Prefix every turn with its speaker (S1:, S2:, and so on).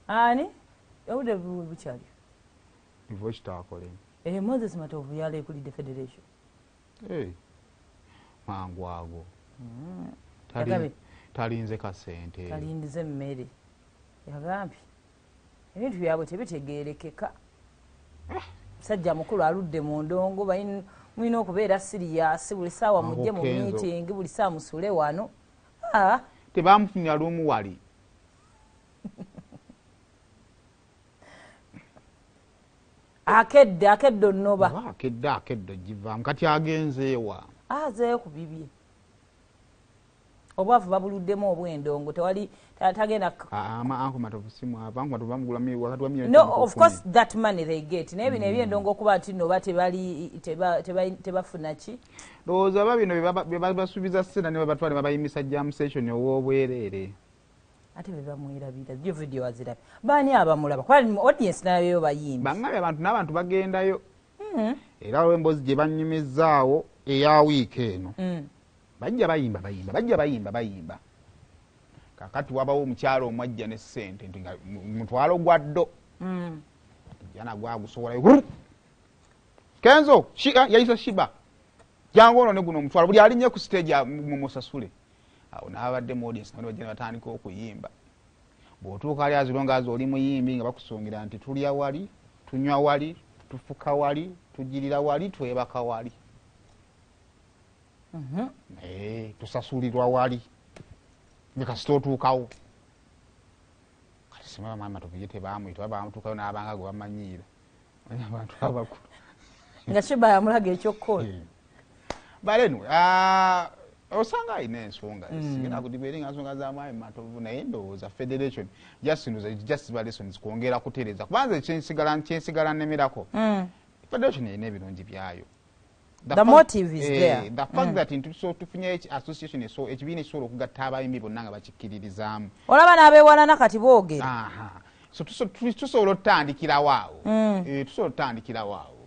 S1: Ani? Avudde bukyali.
S2: Ivo kitakole.
S1: Moses Matovu yalekulidde Federation.
S2: Mangu ago. Talinze ka ssente.
S1: Talindize mmere. Yagambye ebintu byabwe tebitegeerekeka. Sajja mukulu aludde mu ndongo mulina okubeera siriyasi buli ssaawa mujje mu meeting buli ssaawa musule wano.
S2: Tebamufunira lumu wali.
S1: Akedde nnoba.
S2: Akedde givaamu kati agenzeewa.
S1: Azeeyo ku bibye. Obwavu babuluddemu obw'endongo tewali tagenda.
S2: Anko Matovu simu abantu bamugula wakati wa milioni.
S1: No, of course that money they get. Naye bino eby'endongo okuba nti nno tebafuna ki.
S2: Ndowooza bino basuubiza ssente ne babatwala ne babayimisa jam session ow'obwereere.
S1: Ate be bamwerabira byo video aziraba. Baani abamulaba? Kwali audience nayo bayimbi.
S2: Bangabe n'abantu bagendayo. Era olw'emboozi gye bannyumizzaawo eya wiiki eno. Bajja bayimba. Kakati wabawo omukyalo omwajja ne ssente nti mutwalo gwa ddo. Jana gwagusobola. Kenzo, yayisa Shiba. Jangu ono ne guno omutwalo buli alinnye ku stage mumusasule. Awo n'abadde mu audience ne bajja batandika okuyimba. Bw'otuuka ali azilonga oli muyimbi nga bakusongira nti tulya wali, tunywa wali, tufuka wali, tujirira wali, twebaka wali. Tusasulirwa wali. Nikasito otuukawo. Kati simaba mama tuviyete bamuyita bamutuukayo n'abanga gwe bamanyiira. Abantu abakulu.
S1: Nga Shiba yamulaga ekyokkola.
S2: Balenu, osanga ayina ensonga sigenda kudibeeringa nsonga z'amaanyi Matovu naye ndowooza Federation just lessons kwongera kutereeza kubanza kyensigala nnemerako. Federation erina ebirungi byayo.
S1: The motive is there.
S2: The fact that tufunye association ekibiina ekisobola okugatta abayimbi bonna nga bakikkiririzaamu.
S1: Olaba n'abeewalana kati boogera.
S2: So tusobola otutandikirawo awo. Tusobola otutandikirawo awo.